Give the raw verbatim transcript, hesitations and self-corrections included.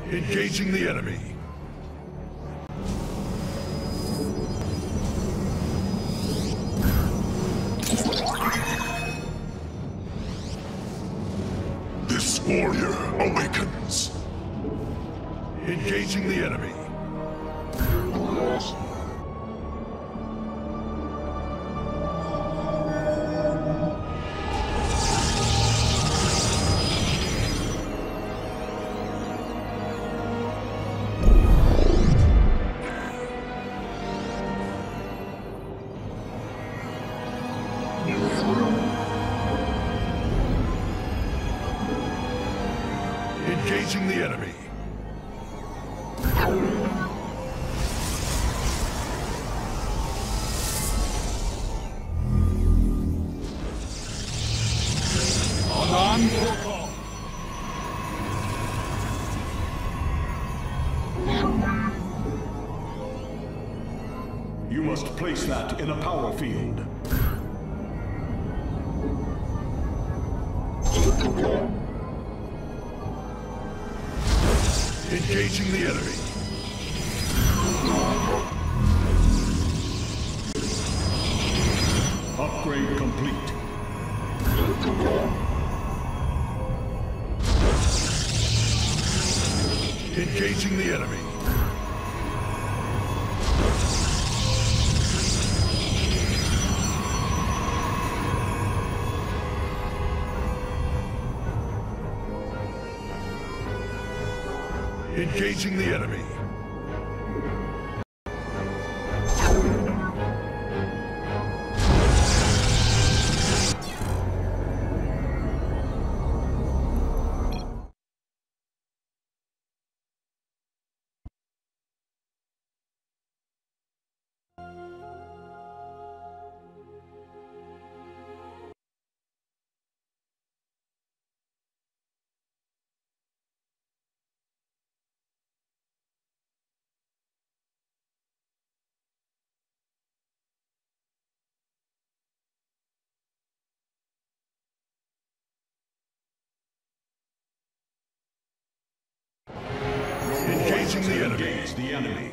Engaging the enemy. This warrior awakens. Engaging the enemy. Engaging the enemy. On protocol. You must place that in a power field. Engaging the enemy. Upgrade complete. Engaging the enemy. Engaging the enemy. Engaging the enemy. Engage the enemy.